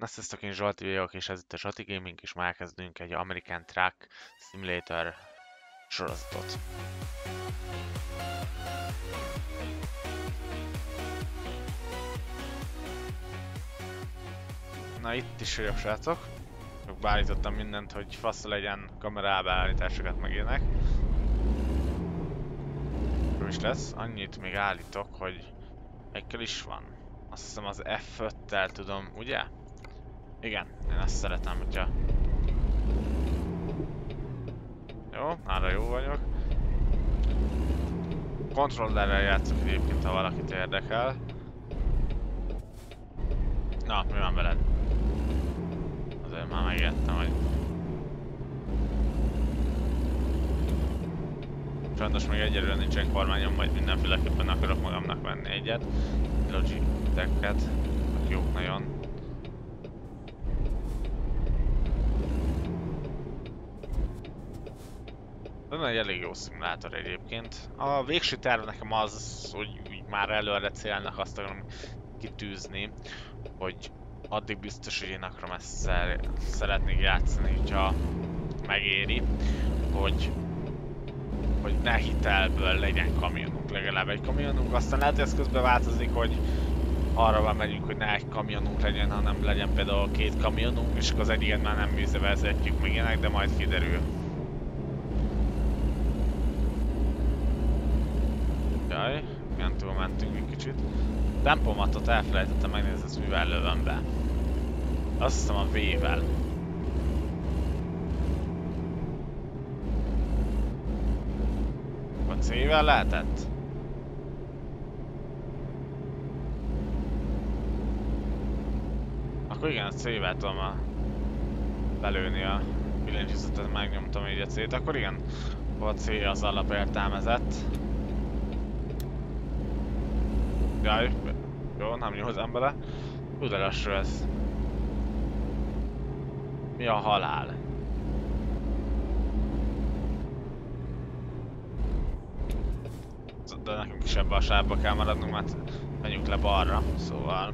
Sziasztok, én Zsolti vagyok, és ez itt a Zsolti Gaming, és már elkezdünk egy American Truck Simulator sorozatot. Na itt is vagyok, srácok. Beállítottam mindent, hogy fasz legyen, kamera beállításokat meg ilyenek. Jó is lesz, annyit még állítok, hogy melyikkel is van. Azt hiszem az F5-tel tudom, ugye? Igen, én ezt szeretem, hogyha... Jó, nála jó vagyok. Kontrollerrel játszok egyébként, ha valakit érdekel. Na, mi van veled? Azért már megijedtem, hogy... Sajnos még egyelőre nincsen kormányom, majd mindenféleképpen akarok magamnak venni egyet. Logitech-et, jók nagyon. Ez egy elég jó szimulátor egyébként. A végső terv nekem az, hogy már előre célnak azt akarom kitűzni, hogy addig biztos, hogy én akarom ezt szeretnék játszani, hogyha megéri, hogy ne hitelből legyen kamionunk, legalább egy kamionunk. Aztán lehet, hogy ez közben változik, hogy arra van megyünk, hogy ne egy kamionunk legyen, hanem legyen például két kamionunk, és akkor az egyiket már nem vízbe vezetjük meg ilyenek, de majd kiderül. Jaj, igen, túlmentünk egy kicsit. Tempomatot elfelejtettem megnézni, ezt mivel lövöm be. Azt hiszem a V-vel. A C-vel lehetett? Akkor igen, a C-vel tudom belőni a billentyűzetet, megnyomtam így a C-t, akkor igen. A C az alapértelmezett. Jaj, jó, nem nyúltam bele. Tud lassú ez. Mi a halál? De nekünk is ebbe a sávba kell maradnunk, mert menjünk le balra, szóval...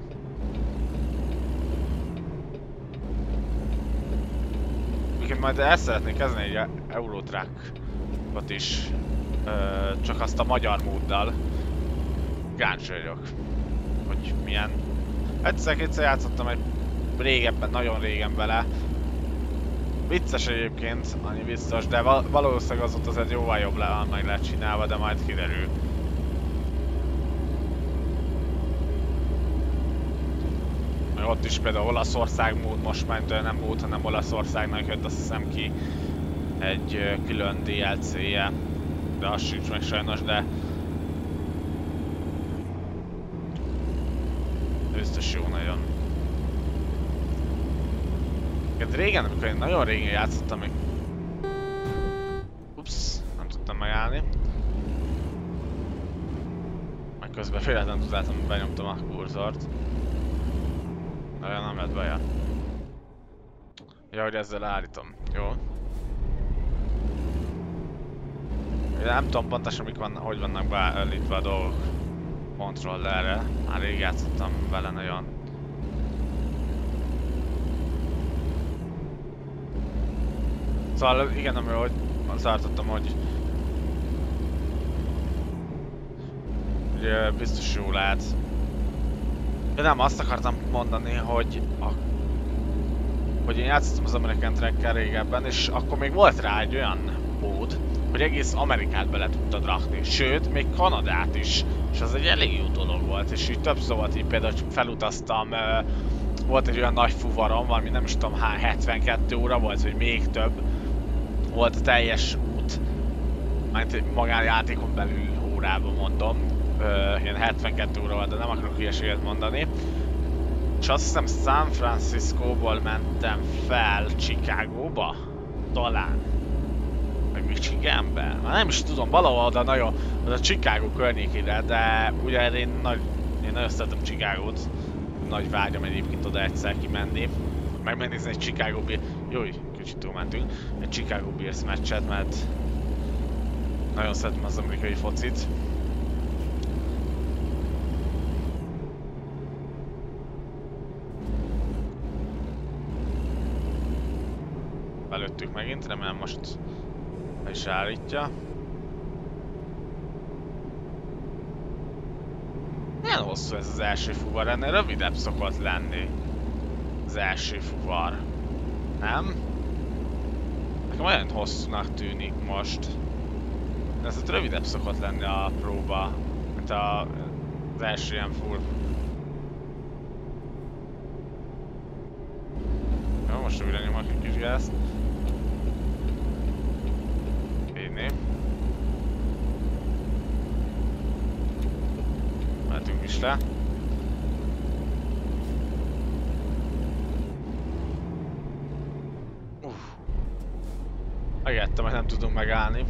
Úgyhogy majd el szeretnék kezdeni egy Eurotrackot is, csak azt a magyar móddal. Gáncsi vagyok, hogy milyen. Egyszer-kétszer játszottam egy régebben, nagyon régen vele. Vicces egyébként, annyi biztos, de valószínűleg az ott azért jóval jobb meg lehet csinálva, de majd kiderül. Ott is például Olaszország mód, most már nem mód, hanem Olaszországnak jött, azt hiszem ki egy külön DLC-je, de az sincs meg sajnos, de biztos jó nagyon. Régen, amikor én nagyon régen játszottam, még... Ups, nem tudtam megállni. Meg közben véletlenül tudáltam, hogy benyomtam a kurzort. Nagyon nem lett baja. Ja, hogy ezzel állítom. Jó. Nem tudom pontosan mik van, hogy vannak beállítva a dolgok kontrollerre. Már rég játszottam vele nagyon. Szóval igen, amiről tartottam, hogy biztos jó lehet. De nem, azt akartam mondani, hogy én játszottam az American Truckkel régebben, és akkor még volt rá egy olyan mód, hogy egész Amerikát bele tudtad rakni, sőt, még Kanadát is, és az egy elég jó dolog volt, és így többször volt, így például felutaztam, volt egy olyan nagy fuvarom, valami nem is tudom, 72 óra volt, vagy még több, volt a teljes út, mert magánjátékon belül órában mondom, ilyen 72 óra volt, de nem akarok hülyeséget mondani. És azt hiszem San Franciscóból mentem fel Chicagóba? Talán. Vagy Michiganbe? Már nem is tudom, valahol oda nagyon, oda Chicago környékére, de ugye én nagyon szeretem Chicagót. Nagy vágyam egyébként oda egyszer kimenni. Megnézni egy Chicago Bears... Jó, kicsit túlmentünk. Egy Chicago Bears meccset, mert nagyon szeretem az amerikai focit. Belőttük megint, remélem most be is állítja. Milyen hosszú ez az első fuvar? Ennél rövidebb szokott lenni az első fuvar. Nem? Nekem olyan hosszúnak tűnik most. Ez ott rövidebb szokott lenni a próba, mint az első ilyen full. Jó, most újra nyomok egy kis gázt. Így. Mehetünk is le. Megettem, hogy nem tudunk megállni.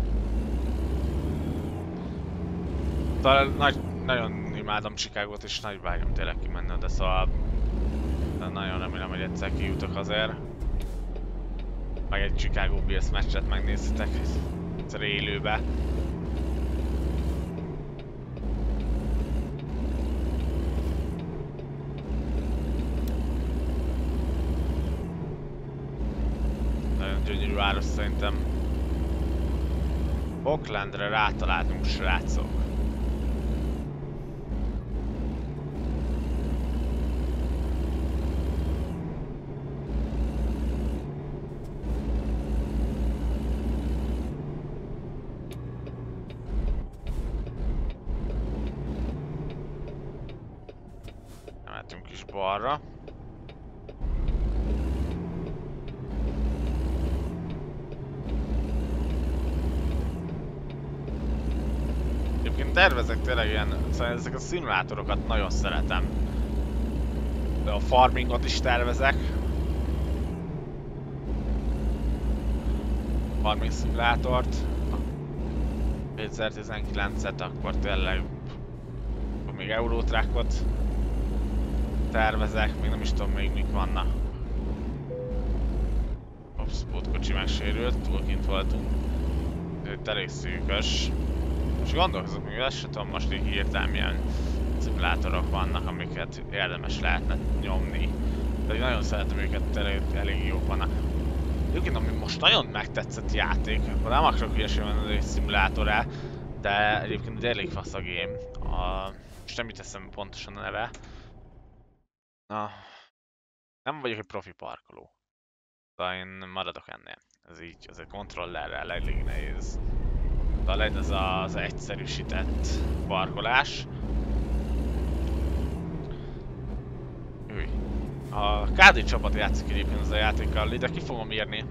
Talán nagyon imádom Chicagót és nagy vágyom tényleg kimenni, de szóval nagyon remélem, hogy egyszer kijutok azért. Meg egy Chicago Bears meccset megnézhetek egyszer élőbe. Nagyon gyönyörű város szerintem. Oaklandre rátaláltunk, srácok. Mehetünk is balra. Egyébként tervezek tényleg ilyen, szóval ezek a szimulátorokat nagyon szeretem. De a farmingot is tervezek. Farming szimulátort. 2019-et, akkor tényleg még Eurotrackot tervezek, még nem is tudom még mik vannak. Ops, pótkocsi megsérült, túl kint voltunk. Itt elég szűkös. És gondolkozok, még ezt sem tudom, most így hirtelen milyen szimulátorok vannak, amiket érdemes lehetne nyomni. De nagyon szeretem őket, elég jók vannak. Egyébként, ami most nagyon megtetszett játék, akkor nem akarok hülyeség menni egy szimulátorra, de egyébként elég fasz a game. Most nem jut eszembe pontosan a neve. Na, nem vagyok egy profi parkoló. De én maradok ennél. Ez így, az egy kontrollerrel elég nehéz. De legyen ez az egyszerűsített parkolás. Új. A KD csapat játszik egyébként az a játékkal, de ki fogom írni,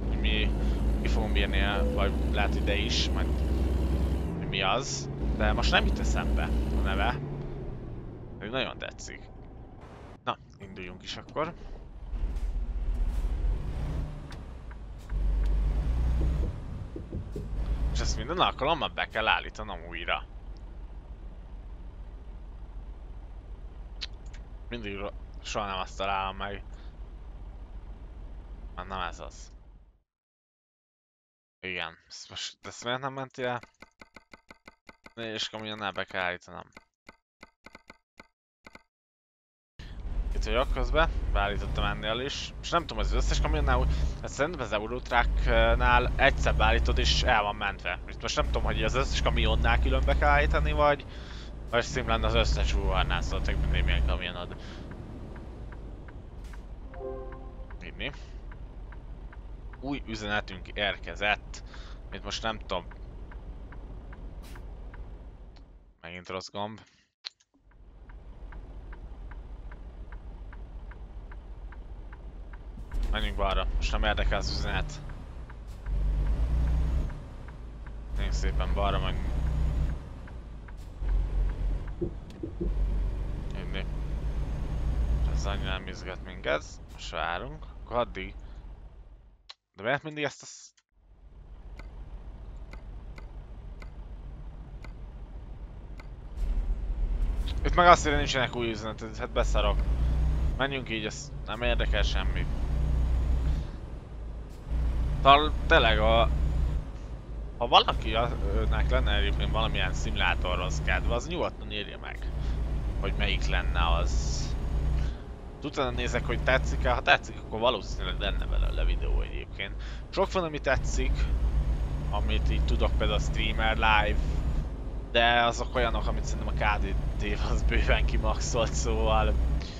vagy lehet ide is, majd mi az. De most nem jut eszembe a neve. Még nagyon tetszik. Na, induljunk is akkor. És ezt minden alkalommal be kell állítanom újra. Mindig soha nem azt találom meg. Már nem ez az. Igen, ezt miért nem mentél el? És kamionnál be kell állítanom. Itt vagyok közben, beállítottam ennél is. És nem tudom, az összes kamionnál, ezt szerintem az Eurotracknál egyszer beállítod és el van mentve. Itt most nem tudom, hogy az összes kamionnál külön be kell állítani, vagy szimplán az összes fuvarnál, szóval tök mindig milyen kamionod. Inni. Új üzenetünk érkezett, amit most nem tudom. Megint rossz gomb. Menjünk balra, most nem érdekel az üzenet. Menjünk szépen balra, majd... Inni. Ez annyira nem izgat minket, most várunk, akkor addig. De miért mindig ezt a... Itt meg azt írja, nincsenek új üzenetek, hát beszarok. Menjünk így, ez nem érdekel semmit. Tényleg ha valakinek lenne egyébként valamilyen szimulátorhoz kedve, az nyugodtan írja meg, hogy melyik lenne az. utána nézek, hogy tetszik-e, ha tetszik, akkor valószínűleg lenne belőle videó egyébként. Sok van, ami tetszik, amit így tudok például streamer live, de azok olyanok, amit szerintem a KDD az bőven kimaxolt, szóval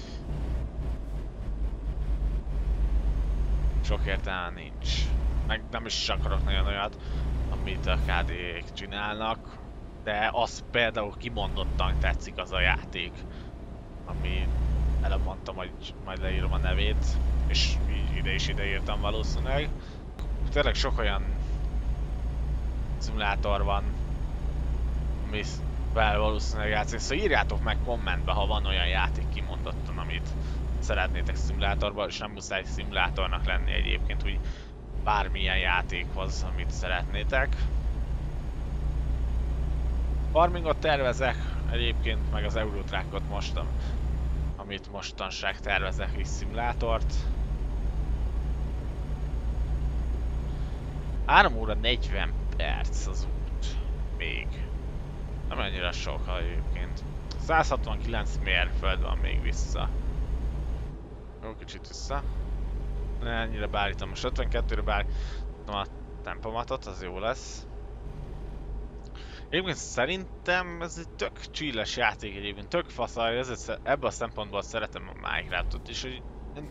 sok értelme nincs. Meg nem is akarok nagyon olyat, amit a KD-ék csinálnak, de az például kimondottan tetszik az a játék, ami előbb mondtam, hogy majd leírom a nevét, és ide is írtam valószínűleg. Tényleg sok olyan szimulátor van, amivel valószínűleg játszik, szóval írjátok meg kommentbe, ha van olyan játék kimondottan, amit szeretnétek szimulátorban, és nem muszáj szimulátornak lenni egyébként, hogy bármilyen játékhoz, amit szeretnétek. Farmingot tervezek egyébként, meg az Eurotrackot mostan, amit mostanság tervezek is szimulátort. 3 óra 40 perc az út még. Nem annyira sok egyébként. 169 mérföld van még vissza. Jó, kicsit vissza. Ennyire beállítom, most 52-re beállítom a tempomatot, az jó lesz. Egyébként szerintem ez egy tök chilles játék egyébként, tök faszal, ebből a szempontból szeretem a Minecraftot is, hogy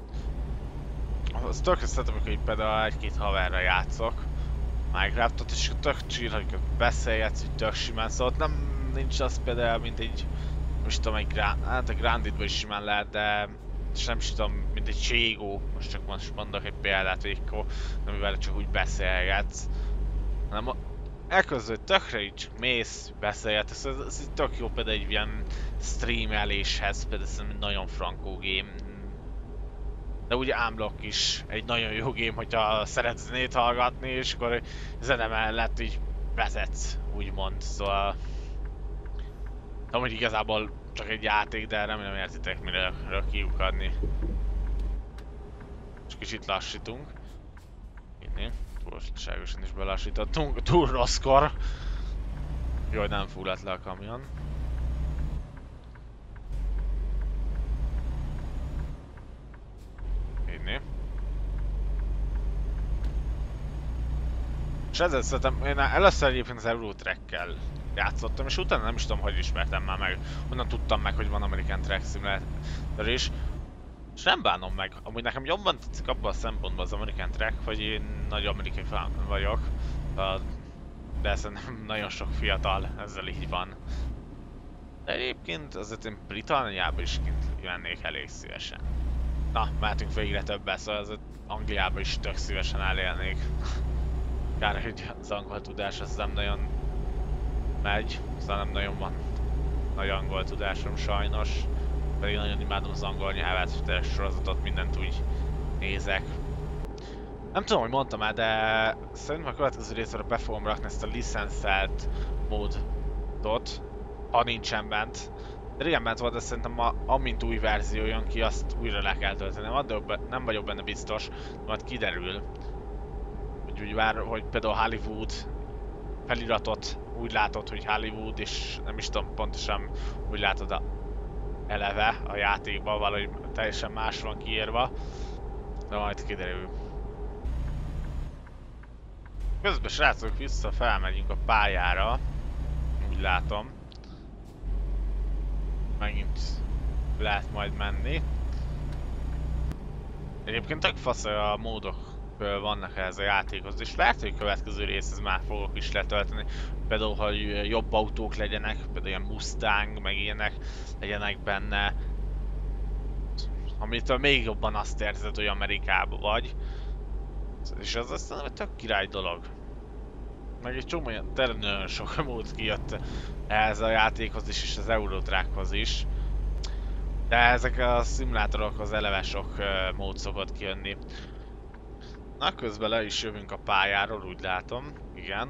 az tök szeretem, hogy például egy-két haverra játszok Minecraftot, és tök chill, hogy beszélgetsz, hogy tök simán, szóval nem nincs az például, mint egy, most tudom, hát a Granditban is simán lehet, de és nem is tudom, mint egy Ségó, most mondok egy példát végig, amivel csak úgy beszélgetsz, hanem elközül tökre így csak mész, beszélgetsz, ez tök jó például egy ilyen streameléshez, például szerintem nagyon frankó game. De ugye Unblock is egy nagyon jó game, hogyha szeretsz zenét hallgatni, és akkor zene mellett így vezetsz, úgymond, szóval... Tudom, hogy igazából csak egy játék, de remélem értitek, mire kiukadni. És kicsit lassítunk. Inni. Túlságosan is belassítottunk, túl rosszkor. Jó, hogy nem fulladt le a kamion. Inni. És ezzel szerintem, én először egyébként az Eurotrackkel játszottam, és utána nem is tudom, hogy ismertem már meg. Onnan tudtam meg, hogy van American Truck Simulator is. És nem bánom meg. Amúgy nekem jobban tetszik abban a szempontból az American Truck, hogy én nagy amerikai fan vagyok. De szerintem nagyon sok fiatal ezzel így van. De egyébként azért én Britanniába is kint mennék elég szívesen. Na, mehetünk végre többet, szóval azért Angliába is tök szívesen elélnék. Kár, hogy az angol tudás az nem nagyon megy, szóval nem nagyon van nagy angol tudásom sajnos. Pedig nagyon imádom az angol nyelvet, és sorozatot, mindent úgy nézek. Nem tudom, hogy mondtam el, de szerintem a következő részre be fogom rakni ezt a licenszelt módot, ha nincsen bent. De régen bent volt, de szerintem amint új verzió jön ki, azt újra le kell tölteni. Nem vagyok benne biztos, majd kiderül. Úgy vár, hogy például Hollywood feliratot úgy látod, hogy Hollywood, és nem is tudom pontosan úgy látod eleve a játékban, valahogy teljesen más van kiírva, de majd kiderül. Közben srácok, vissza felmegyünk a pályára, úgy látom. Megint lehet majd menni. Egyébként tök fasz, a módok vannak ehhez a játékhoz, és lehet, hogy a következő részhez már fogok is letölteni. Például, hogy jobb autók legyenek, például ilyen Mustang, meg ilyenek legyenek benne. Amitől még jobban azt érzed, hogy Amerikában vagy. És az aztán egy tök király dolog. Meg egy csomó olyan, tényleg nagyon sok mód kijött ehhez a játékhoz is, és az Eurotrackhoz is. De ezek a szimulátorokhoz eleve sok mód szokott kijönni. Na, közben le is jövünk a pályáról, úgy látom. Igen.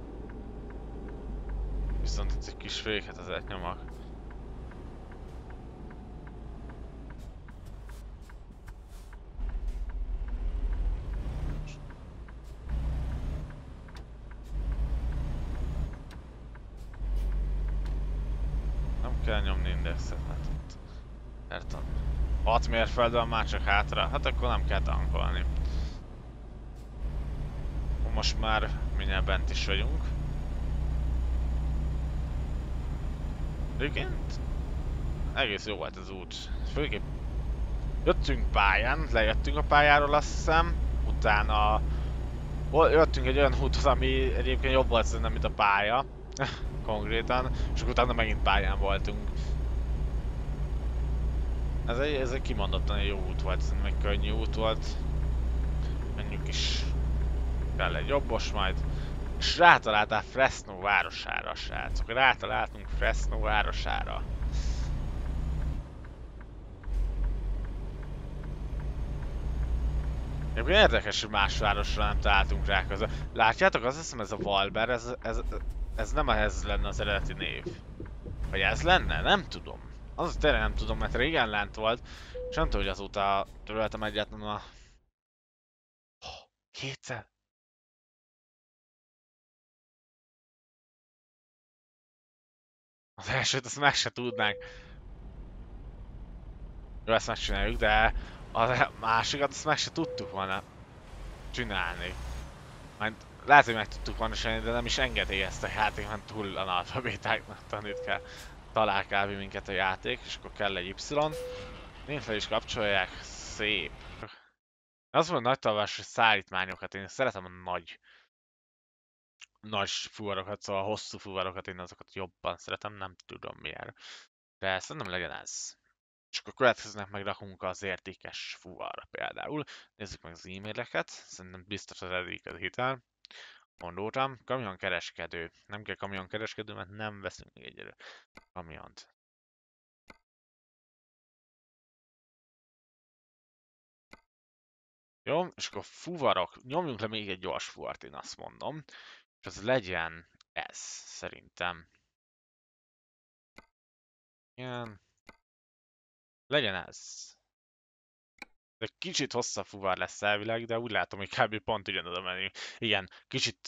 Viszont itt egy kis féket azért nyomok. Nem kell nyomni indexet, mert ott értem. 6 mérföldön már csak hátra, hát akkor nem kell tankolni. Most már mindjárt bent is vagyunk. Egyébként egész jó volt az út. Főképp jöttünk pályán, lejöttünk a pályáról azt hiszem, utána jöttünk egy olyan úton, ami egyébként jobb volt szerintem, mint a pálya. Konkrétan, és utána megint pályán voltunk. Ez egy kimondottan jó út volt, szerintem egy könnyű út volt. Menjünk is. Kell egy jobbos majd. És rátaláltál Fresno városára, srácok. Rátaláltunk Fresno városára. Egyébként érdekes, hogy más városra nem találtunk rá közben. Látjátok, azt hiszem ez a Valber, ez nem ez lenne az eredeti név. Vagy ez lenne? Nem tudom. Az tényleg nem tudom, mert régen lent volt, és nem tudom, hogy azóta töröltem egyáltalán a... Kétszer? Az elsőt azt meg se tudnánk. Jó, ezt megcsináljuk, de a másikat azt meg se tudtuk volna csinálni. Majd lehet, hogy meg tudtuk volna csinálni, de nem is engedélyezte a játék, mert túl analfabétáknak tanít kell. Talál kb. Minket a játék, és akkor kell egy Y. Én fel is kapcsolják. Szép. Az volt nagy tavas szállítmányokat, én szeretem a nagy fuvarokat, szóval a hosszú fuvarokat, én azokat jobban szeretem, nem tudom miért. De szerintem legyen ez. És akkor következőnek meg rakunk az értékes fuvarra például. Nézzük meg az e-maileket, szerintem biztos az eddig a hitel. Mondottam, kamionkereskedő. Nem kell kamionkereskedő, mert nem veszünk még egyre kamiont. Jó, és akkor fuvarok. Nyomjunk le még egy gyors fuvart, én azt mondom. És az legyen ez, szerintem. Igen. Legyen ez. De kicsit hosszabb fuvar lesz elvileg, de úgy látom, hogy kb. Pont ugyanoda menjünk. Igen, kicsit...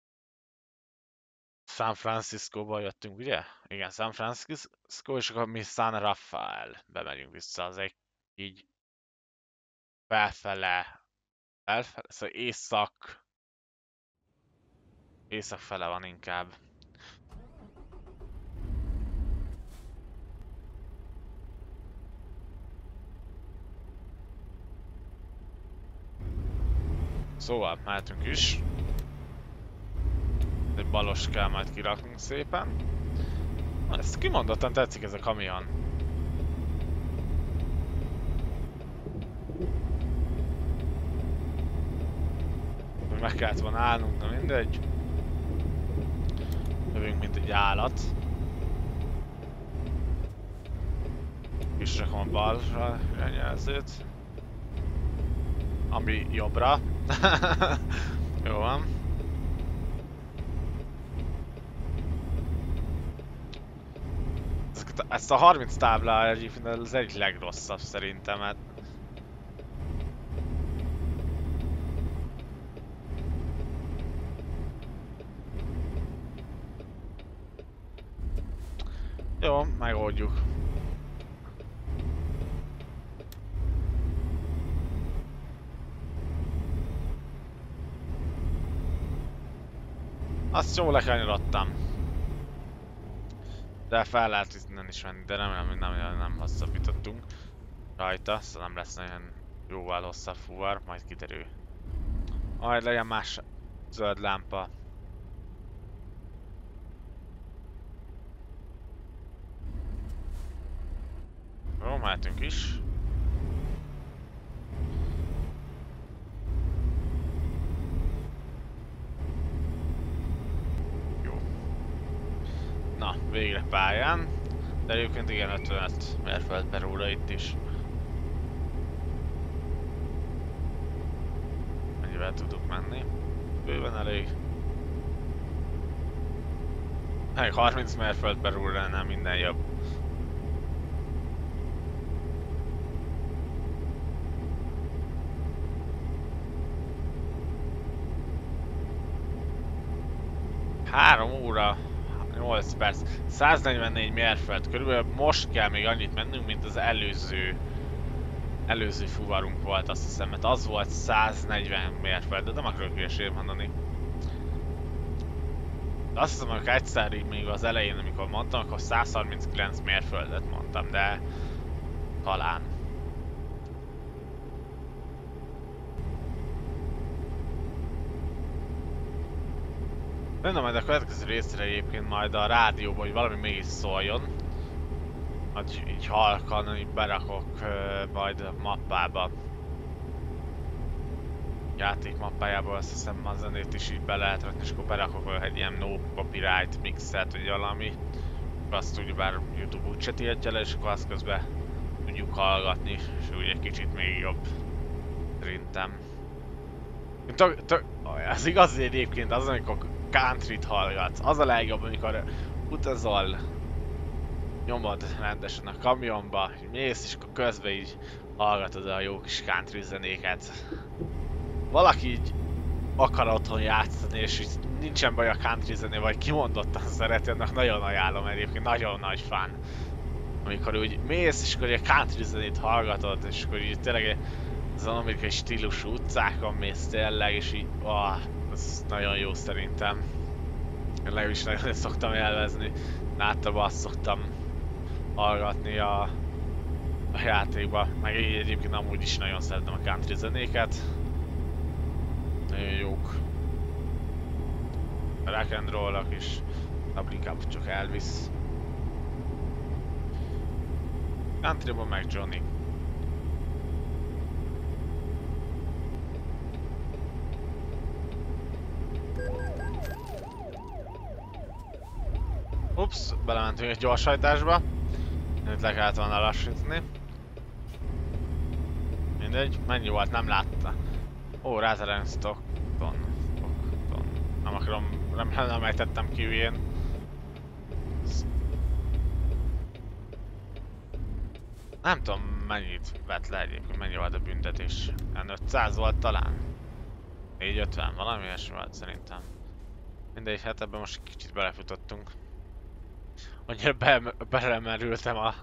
San Francisco-ba jöttünk, ugye? Igen, San Francisco, és akkor mi San Rafael bemegyünk vissza, az egy így felfele, szóval észak fele van inkább. Szóval, mehetünk is. Egy balos kell majd kiraknunk szépen. Ezt kimondottan tetszik ez a kamion. Meg kellett volna állnunk, de mindegy. Jövünk, mint egy állat. Kis rakom a balra irányjelzőt. Ami jobbra. Jó van. Ezt a 30 tábla egyébként az egyik legrosszabb szerintem, hát. Jó, megoldjuk. Azt jól lekanyarodtam. De fel lehet innen is menni, de nem hosszabbítottunk rajta, szóval nem lesz nagyon jóval hosszabb fuvar, majd kiderül. Majd legyen más zöld lámpa. Jó, mehetünk is. Na, végre pályán, de egyébként igen 55 mérföld per óra itt is. Mennyivel tudunk menni? Bőven elég. Meg 30 mérföld per óra, nem minden jobb. Három óra. 8 perc, 144 mérföld, körülbelül most kell még annyit mennünk, mint az előző előző fuvarunk volt, azt hiszem, mert az volt 140 mérföld, de nem akarok hülyeséget mondani. De azt hiszem, hogy egyszer így még az elején, amikor mondtam, akkor 139 mérföldet mondtam, de talán. Lenne majd a következő részre egyébként majd a rádióban, hogy valami mégis szóljon. Hogy így halkan így berakok majd a mappába. Játék mappájából azt hiszem a zenét is így be lehet rakni, és akkor berakok egy ilyen no copyright mixet, vagy valami. Azt úgy bár YouTube úgyse tiltja le, és akkor azt közben tudjuk hallgatni, és úgy egy kicsit még jobb. Szerintem. Az igazi egyébként az, amikor countryt hallgatsz. Az a legjobb, amikor utazol, nyomod rendesen a kamionba, mész, és akkor közben így hallgatod a jó kis country zenéket. Valaki így akar otthon játszani, és így nincsen baj a country zené, vagy kimondottan szereti, annak nagyon ajánlom egyébként, nagyon nagy fan. Amikor úgy mész, és akkor egy country zenét hallgatod, és akkor így tényleg az amerikai stílusú utcákon mész tényleg, és így, ez nagyon jó szerintem. Én legalábbis nagyon szoktam élvezni, általában azt szoktam hallgatni a játékba, meg így egyébként amúgy is nagyon szeretem a country zenéket. Nagyon jók. A rock and roll-ak is, inkább csak Elvis. Countryban meg Johnny. Ups, belementünk egy gyorshajtásba. Itt le kellett volna lassítani. Mindegy, mennyi volt, nem látta. Ó, Rather Stockton. Nem akarom, nem ejtettem ki hülyén. Nem tudom mennyit vett le egyébként, mennyi volt a büntetés. 500 volt talán. 450, valami ilyesmi volt szerintem. Mindegy, hát ebben most kicsit belefutottunk. Annyira belemerültem a...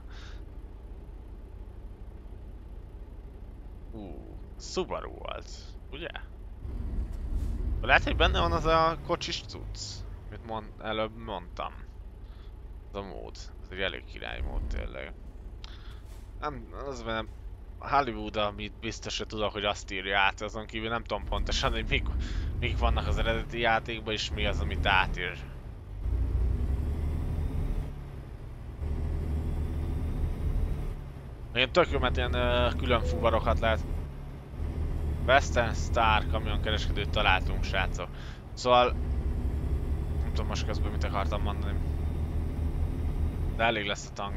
Subaru volt, ugye? Lehet, hogy benne van az a kocsis cucc, amit előbb mondtam. Az a mód, ez egy elég király mód tényleg. Nem, az nem... Hollywood, amit biztosra tudok, hogy azt írja át, azon kívül nem tudom pontosan, hogy mik vannak az eredeti játékban, és mi az, amit átír. Én tök jó, mert ilyen külön fuvarokat lehet. Western Star kamionkereskedőt találtunk, srácok. Szóval... Nem tudom most közben mit akartam mondani. De elég lesz a tank.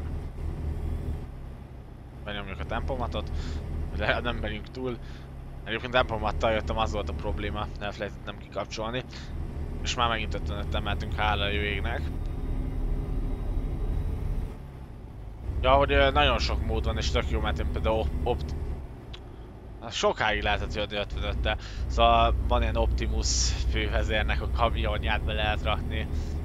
Benyomjuk a tempomatot, de nem megyünk túl. Egyébként tempomattal jöttem, az volt a probléma, elfelejtettem kikapcsolni. És már megint 55-en emeltünk, hála a jó égnek. Ja, hogy nagyon sok mód van, és tök jó, mert én például sokáig lehetett jönni 55-tel. Szóval van ilyen Optimus fővezérnek a kamionját be lehet rakni.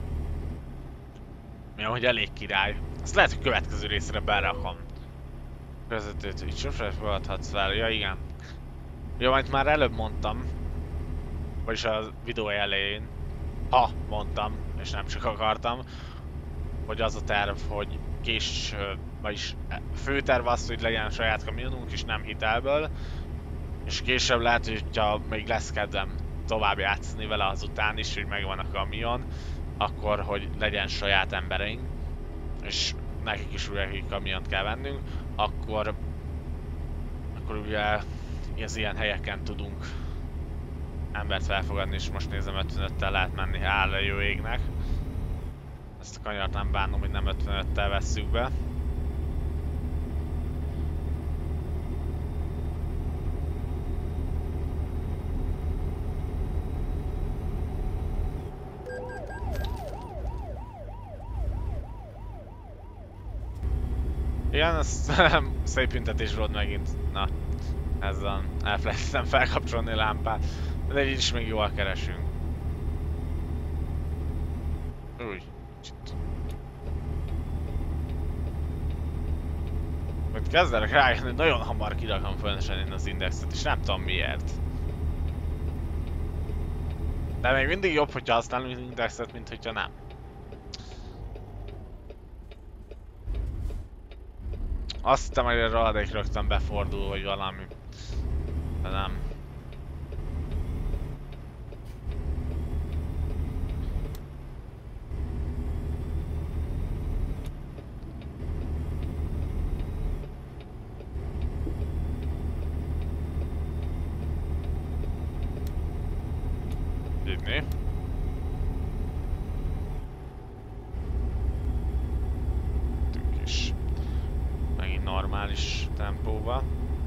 Mi ahogy elég király. Azt lehet, hogy következő részre berakom. Vezetőt, így sosem fogadhatsz fel, ja igen. Jó, amit már előbb mondtam, vagyis a videó elején, ha mondtam, és nem csak akartam, hogy az a terv, hogy vagyis főterv az, hogy legyen saját kamionunk, és nem hitelből, és később lehet, hogyha még lesz kedvem tovább játszani vele azután is, hogy megvan a kamion, akkor, hogy legyen saját embereink, és nekik is újra kamiont kell vennünk, akkor ugye az ilyen helyeken tudunk embert felfogadni, és most nézem 55-tel lehet menni, hála jó égnek. Ezt a kanyart nem bánom, hogy nem 55-tel vesszük be. Igen, ez szép büntetés volt megint. Na, ezzel elfelejtettem felkapcsolni a lámpát. De így is még jól keresünk. Úgy. Kezdenek rájönni, hogy nagyon hamar kirakom fölösen én az indexet, és nem tudom miért. De még mindig jobb, hogyha használom az indexet, mint hogyha nem. Azt hittem, hogy a rohadék rögtön befordul, vagy valami. De nem. Hívni. Tünk is. Megint normális tempóba.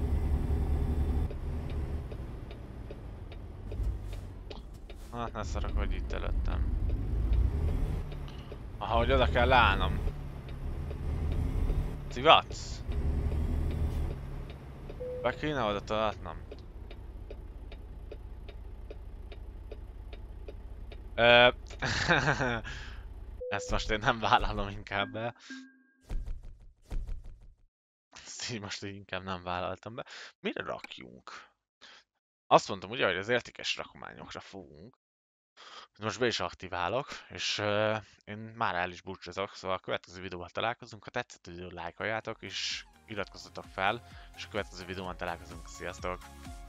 Hát ne szarak, hogy itt előttem. Aha, hogy oda kell leállnom. Cigatsz? Be kéne oda találatnom. Ezt most én nem vállalom inkább be. Ezt így most így inkább nem vállaltam be. Mire rakjunk? Azt mondtam ugye, hogy az értékes rakományokra fogunk. Most be is aktiválok, és én már el is búcsúzok, szóval a következő videóban találkozunk. Ha tetszett a videó, lájkoljátok, és iratkozzatok fel, és a következő videóban találkozunk. Sziasztok!